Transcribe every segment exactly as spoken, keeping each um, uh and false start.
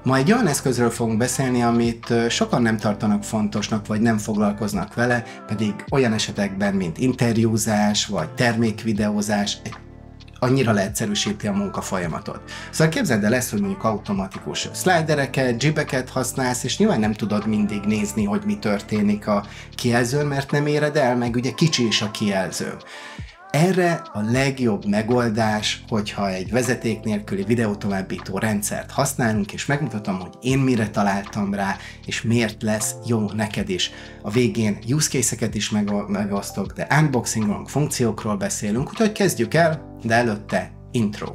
Ma egy olyan eszközről fogunk beszélni, amit sokan nem tartanak fontosnak, vagy nem foglalkoznak vele, pedig olyan esetekben, mint interjúzás, vagy termékvideózás, annyira leegyszerűsíti a munkafolyamatot. Szóval képzeld el ezt, hogy mondjuk automatikus slidereket, jibeket használsz, és nyilván nem tudod mindig nézni, hogy mi történik a kijelzőn, mert nem éred el, meg ugye kicsi is a kijelző. Erre a legjobb megoldás, hogyha egy vezeték nélküli videótovábbító rendszert használunk, és megmutatom, hogy én mire találtam rá, és miért lesz jó neked is. A végén use case-eket is megosztok, de unboxingról, funkciókról beszélünk, úgyhogy kezdjük el, de előtte intro.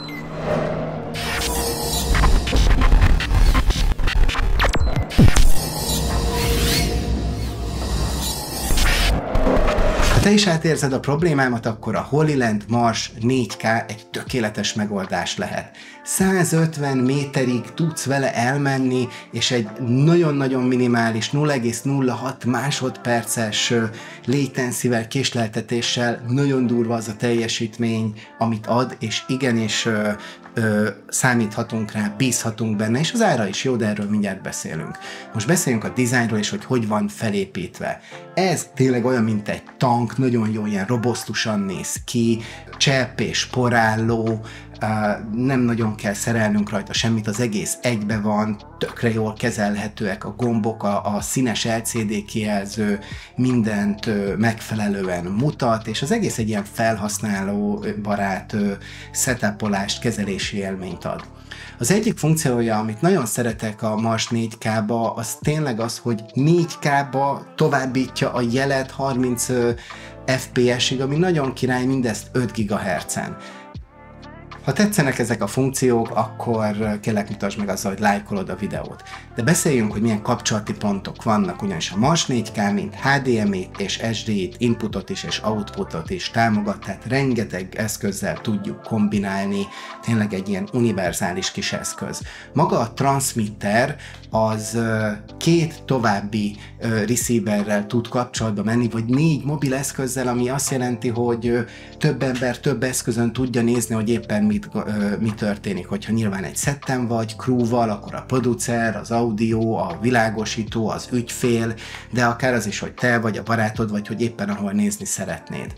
Ha te is átérzed a problémámat, akkor a HoloLens Mars négy ká egy tökéletes megoldás lehet. százötven méterig tudsz vele elmenni, és egy nagyon-nagyon minimális nulla egész nulla hat másodperces latency-vel, késleltetéssel nagyon durva az a teljesítmény, amit ad, és igenis ö, ö, számíthatunk rá, bízhatunk benne, és az ára is jó, de erről mindjárt beszélünk. Most beszéljünk a dizájnról, és hogy hogy van felépítve. Ez tényleg olyan, mint egy tank, nagyon jó, ilyen robosztusan néz ki, csepp és porálló, nem nagyon kell szerelnünk rajta semmit, az egész egybe van, tökre jól kezelhetőek a gombok, a, a színes el cé dé kijelző mindent megfelelően mutat, és az egész egy ilyen felhasználó barát setupolást, kezelési élményt ad. Az egyik funkciója, amit nagyon szeretek a Mars négy ká-ba, az tényleg az, hogy négy ká-ba továbbítja a jelet harminc ef pé es-ig, ami nagyon király, mindezt öt gigahertzen. Ha tetszenek ezek a funkciók, akkor kérlek mutasd meg azzal, hogy lájkolod a videót. De beszéljünk, hogy milyen kapcsolati pontok vannak, ugyanis a Mars négy ká mint há dé em i és es dé i-t, inputot is és outputot is támogat, tehát rengeteg eszközzel tudjuk kombinálni, tényleg egy ilyen univerzális kis eszköz. Maga a transmitter az két további receiverrel tud kapcsolatba menni, vagy négy mobil eszközzel, ami azt jelenti, hogy több ember több eszközön tudja nézni, hogy éppen mit, mi történik. Hogyha nyilván egy szetten vagy, crewval, akkor a producer, az audio, a világosító, az ügyfél, de akár az is, hogy te vagy a barátod, vagy hogy éppen ahol nézni szeretnéd.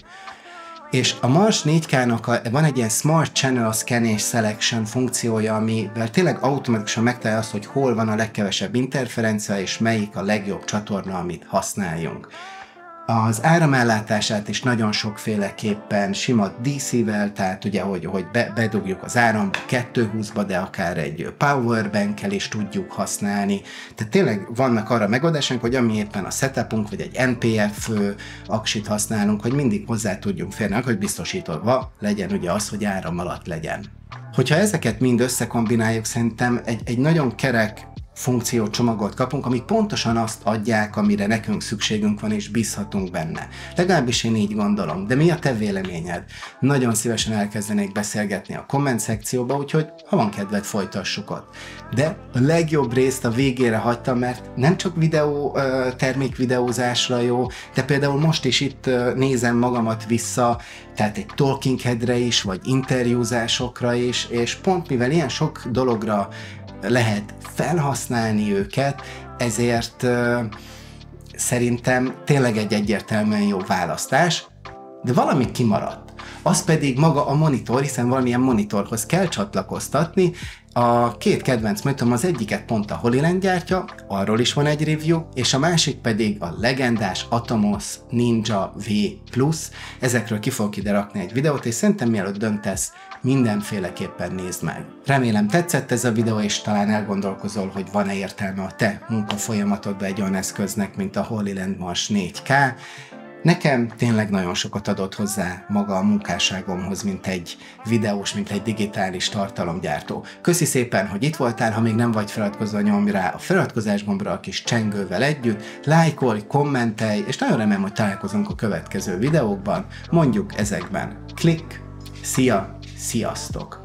És a Mars négy ká-nak a, van egy ilyen Smart Channel Scan és Selection funkciója, amivel tényleg automatikusan megtalálja azt, hogy hol van a legkevesebb interferencia, és melyik a legjobb csatorna, amit használjunk. Az áramellátását is nagyon sokféleképpen sima dé cé-vel, tehát ugye, hogy, hogy be, bedugjuk az áramba kétszázhúszba, de akár egy powerbank-kel is tudjuk használni. Tehát tényleg vannak arra megoldásunk, hogy ami éppen a setupunk, vagy egy en pé ef aksit használunk, hogy mindig hozzá tudjunk férni, hogy biztosítva legyen ugye az, hogy áram alatt legyen. Hogyha ezeket mind összekombináljuk, szerintem egy, egy nagyon kerek funkciócsomagot kapunk, amik pontosan azt adják, amire nekünk szükségünk van, és bízhatunk benne. Legalábbis én így gondolom, de mi a te véleményed? Nagyon szívesen elkezdenék beszélgetni a komment szekcióba, úgyhogy ha van kedved, folytassuk ott. De a legjobb részt a végére hagytam, mert nem csak videó, termékvideózásra jó, de például most is itt nézem magamat vissza, tehát egy talking headre is, vagy interjúzásokra is, és pont mivel ilyen sok dologra lehet felhasználni őket, ezért uh, szerintem tényleg egy egyértelműen jó választás, de valami kimaradt. Az pedig maga a monitor, hiszen valamilyen monitorhoz kell csatlakoztatni. A két kedvenc monitorom, az egyiket pont a HoloLens gyártja, arról is van egy review, és a másik pedig a legendás Atomos Ninja V Plus. Ezekről ki fogok ide rakni egy videót, és szerintem mielőtt döntesz, mindenféleképpen nézd meg. Remélem tetszett ez a videó, és talán elgondolkozol, hogy van-e értelme a te munkafolyamatodban egy olyan eszköznek, mint a HoloLens Mars négy ká. Nekem tényleg nagyon sokat adott hozzá maga a munkásságomhoz, mint egy videós, mint egy digitális tartalomgyártó. Köszi szépen, hogy itt voltál, ha még nem vagy feliratkozva, nyomj rá a feliratkozás gombra a kis csengővel együtt, lájkolj, kommentelj, és nagyon remélem, hogy találkozunk a következő videókban, mondjuk ezekben. Klik, szia, sziasztok!